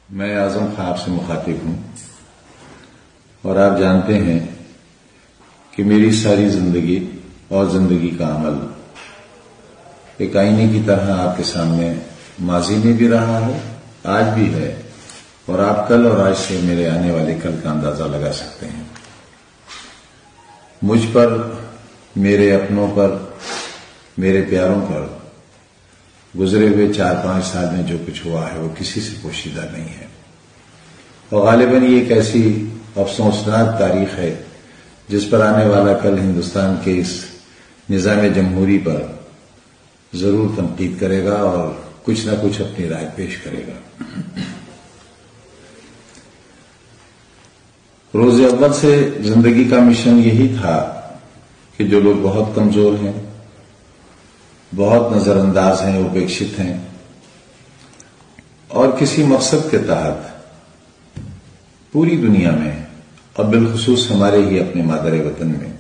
میں اعظم خان آپ سے مخاطب ہوں اور آپ جانتے ہیں کہ میری ساری زندگی اور زندگی کا عمل ایک آئینے کی طرح آپ کے سامنے ماضی میں بھی رہا ہے، آج بھی ہے، اور آپ کل اور آج سے میرے آنے والے کل کا اندازہ لگا سکتے ہیں۔ مجھ پر، میرے اپنوں پر، میرے پیاروں پر گزرے ہوئے 4-5 سال میں جو کچھ ہوا ہے وہ کسی سے پوشیدہ نہیں ہے، اور غالباً یہ ایک ایسی افسوسناک تاریخ ہے جس پر آنے والا کل ہندوستان کے اس نظام جمہوری پر ضرور تنقید کرے گا اور کچھ نہ کچھ اپنی رائے پیش کرے گا۔ روز اول سے زندگی کا مشن یہی تھا کہ جو لوگ بہت کمزور ہیں، بہت نظر انداز ہیں، اپیکشت ہیں، اور کسی مقصد کے تحت پوری دنیا میں اور بالخصوص ہمارے ہی اپنے مادر وطن میں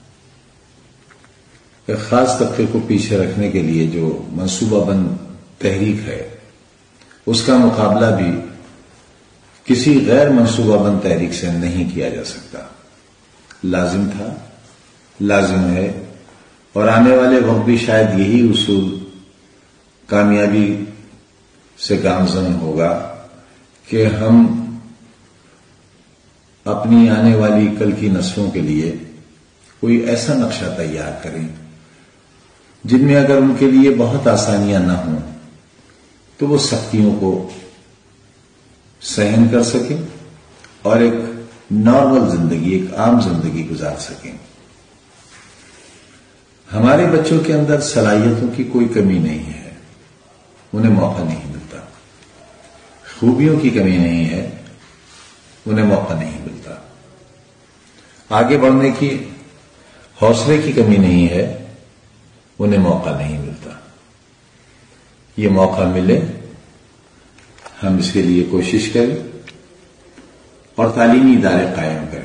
ایک خاص طبقے کو پیچھے رکھنے کے لیے جو منصوبہ بند تحریک ہے، اس کا مقابلہ بھی کسی غیر منصوبہ بند تحریک سے نہیں کیا جا سکتا۔ لازم تھا، لازم ہے، اور آنے والے وقت بھی شاید یہی اصول کامیابی سے گامزن ہوگا کہ ہم اپنی آنے والی کل کی نسلوں کے لیے کوئی ایسا نقشہ تیار کریں جن میں اگر ان کے لیے بہت آسانیاں نہ ہوں تو وہ سختیوں کو سہن کر سکیں اور ایک نارمل زندگی، ایک عام زندگی گزار سکیں۔ ہمارے بچوں کے اندر صلاحیتوں کی کوئی کمی نہیں ہے، انہیں موقع نہیں ملتا، خوبیوں کی کمی نہیں ہے، انہیں موقع نہیں ملتا، آگے بڑھنے کی حوصلے کی کمی نہیں ہے، انہیں موقع نہیں ملتا۔ یہ موقع ملے، ہم اس کے لیے کوشش کریں اور تعلیمی ادارے قائم کریں۔